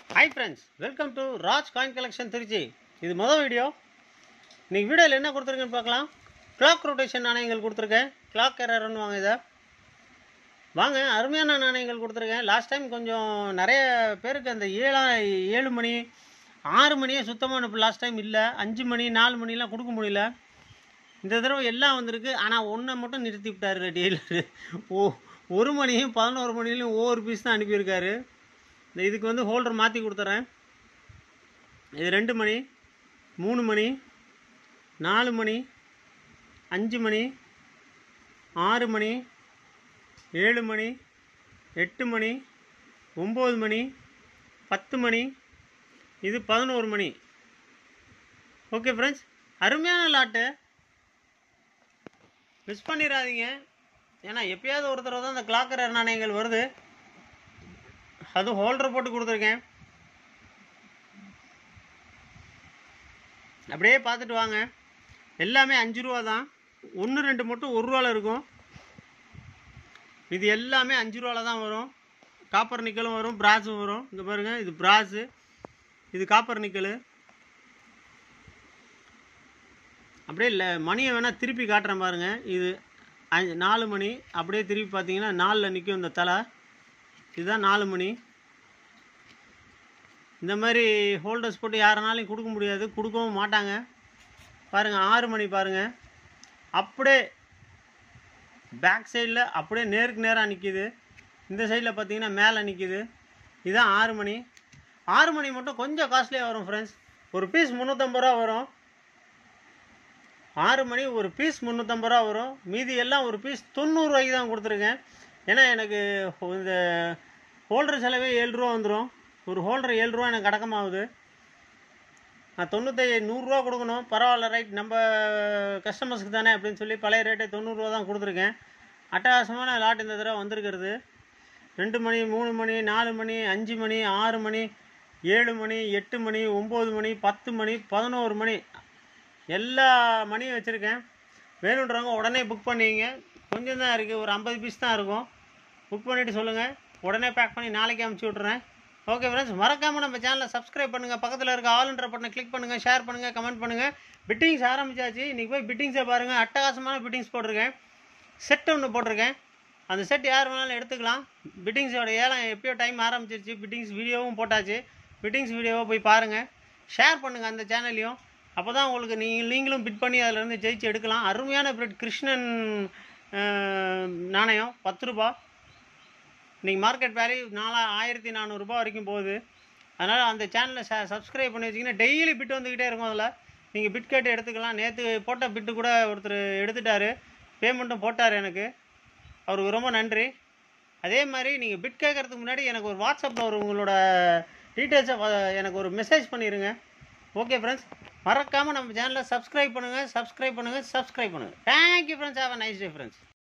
Hi friends, welcome to Raj Coin Collection Trichy. இது முதல் video. இன்னைக்கு வீடியோவில் என்ன கொடுத்துருக்கேன்னு பார்க்கலாம். கிளாக் ரொட்டேஷன் நாணயங்கள் கொடுத்துருக்கேன். கிளாக் எரர்னு வாங்க இதை. வாங்க அருமையான நாணயங்கள் கொடுத்துருக்கேன். லாஸ்ட் டைம் கொஞ்சம் நிறைய பேருக்கு அந்த 7 மணி 6 மணியே சுத்தமாக லாஸ்ட் டைம் இல்லை. 5 மணி 4 மணிலாம் கொடுக்க முடியல. இந்த தடவை எல்லாம் வந்திருக்கு. ஆனால் ஒன்றை மட்டும் நிறுத்தி விட்டார் டெய்லரு. 1 மணியும் 11 மணிலையும் ஒவ்வொரு பீஸ் தான் அனுப்பியிருக்காரு. இதுக்கு வந்து ஹோல்டர் மாற்றி கொடுத்துட்றேன். இது 2 மணி 3 மணி 4 மணி 5 மணி 6 மணி 7 மணி 8 மணி 9 மணி 10 மணி இது 11 மணி. ஓகே ஃப்ரெண்ட்ஸ், அருமையான லாட்டு, மிஸ் பண்ணிடாதீங்க. ஏன்னா எப்பயாவது ஒரு தடவை தான் அந்த கிளாக்கர் நாணயங்கள் வருது. அதுவும் ஹோல்டர் போட்டு கொடுத்துருக்கேன். அப்படியே பார்த்துட்டு வாங்க. எல்லாமே 5 ரூபா தான். 1 2 மட்டும் 1 ரூபாவில் இருக்கும். இது எல்லாமே 5 ரூபாவில் தான் வரும். காப்பர் நிக்கலும் வரும், பிராஸும் வரும். இங்கே பாருங்கள், இது பிராஸு, இது காப்பர் நிக்கல். அப்படியே இல்லை மணியை வேணால் திருப்பி காட்டுறேன் பாருங்கள். இது 4 மணி. அப்படியே திருப்பி பார்த்தீங்கன்னா 4ல் நிற்கும் இந்த தலை. இதுதான் 4 மணி. இந்த மாதிரி ஹோல்டர்ஸ் போட்டு யாருனாலையும் கொடுக்க முடியாது, கொடுக்கவும் மாட்டாங்க. பாருங்கள் 6 மணி பாருங்கள். அப்படியே பேக் சைடில் அப்படியே நேருக்கு நேராக நிற்கிது. இந்த சைடில் பார்த்தீங்கன்னா மேலே நிற்கிது. இதுதான் 6 மணி. 6 மணி மட்டும் கொஞ்சம் காஸ்ட்லியாக வரும் ஃப்ரெண்ட்ஸ். ஒரு பீஸ் 350 ரூபா வரும். 6 மணி ஒரு பீஸ் 350 ரூபா வரும். மீதி எல்லாம் ஒரு பீஸ் 90 ரூபாய்க்கு தான் கொடுத்துருக்கேன். ஏன்னா எனக்கு இந்த ஹோல்டர் செலவே 7 ரூபா வந்துடும். ஒரு ஹோல்டர் 7 ரூபா எனக்கு அடக்கமாகுது. நான் 100 ரூபா கொடுக்கணும். பரவாயில்ல, ரைட், நம்ம கஸ்டமர்ஸ்க்கு தானே அப்படின்னு சொல்லி பழைய ரேட்டே 90 ரூபா தான் கொடுத்துருக்கேன். அட்டகாசமான லாட் இந்த தடவை வந்திருக்கிறது. 2 மணி 3 மணி 4 மணி 5 மணி 6 மணி 7 மணி 8 மணி 9 மணி 10 மணி 11 மணி எல்லா மணியும் வச்சுருக்கேன். வேணுன்றவங்க உடனே புக் பண்ணிங்க. கொஞ்சம் தான் இருக்குது, ஒரு 50 பீஸ் தான் இருக்கும். புக் பண்ணிவிட்டு சொல்லுங்கள், உடனே பேக் பண்ணி நாளைக்கு அனுப்பிச்சி விட்றேன். ஓகே ஃப்ரெண்ட்ஸ், மறக்காமல் நம்ம சேனலை சப்ஸ்கிரைப் பண்ணுங்கள். பக்கத்தில் இருக்க ஆல்ன்ற பட்டனை கிளிக் பண்ணுங்கள், ஷேர் பண்ணுங்கள், கமெண்ட் பண்ணுங்கள். பிட்டிங்ஸ் ஆரம்பிச்சாச்சு. இன்றைக்கி போய் பிட்டிங்ஸை பாருங்கள். அட்டகாசமான பிட்டிங்ஸ் போட்டிருக்கேன். செட் ஒன்று போட்டிருக்கேன். அந்த செட் யார் வேணாலும் எடுத்துக்கலாம். பிட்டிங்ஸோட ஏலம் எப்பயோ டைம் ஆரம்பிச்சிருச்சு. பிட்டிங்ஸ் வீடியோவும் போட்டாச்சு. பிட்டிங்ஸ் வீடியோவை போய் பாருங்கள், ஷேர் பண்ணுங்கள் அந்த சேனல்லையும். அப்போ தான் உங்களுக்கு நீங்களும் பிட் பண்ணி அதிலேருந்து ஜெயிச்சு எடுக்கலாம். அருமையான பிரெட் கிருஷ்ணன் நாணயம் 10 ரூபா. இன்றைக்கி மார்க்கெட் வேல்யூ 1400 ரூபா வரைக்கும் போகுது. அதனால் அந்த சேனலை சப்ஸ்கிரைப் பண்ணி வச்சிங்கன்னா டெய்லி பிட் வந்துக்கிட்டே இருக்கும். அதில் நீங்கள் பிட் கேட்டு எடுத்துக்கலாம். நேற்று போட்ட பிட்டு கூட ஒருத்தர் எடுத்துட்டார், பேமெண்ட்டும் போட்டார் எனக்கு. அவருக்கு ரொம்ப நன்றி. அதே மாதிரி நீங்கள் பிட் கேட்குறதுக்கு முன்னாடி எனக்கு ஒரு வாட்ஸ்அப்பில் உங்களோட டீட்டெயில்ஸை எனக்கு ஒரு மெசேஜ் பண்ணிடுங்க. ஓகே ஃப்ரெண்ட்ஸ், மறக்காமல் நம்ம சேனலை சப்ஸ்கிரைப் பண்ணுங்கள். Thank you friends. Have a nice day friends.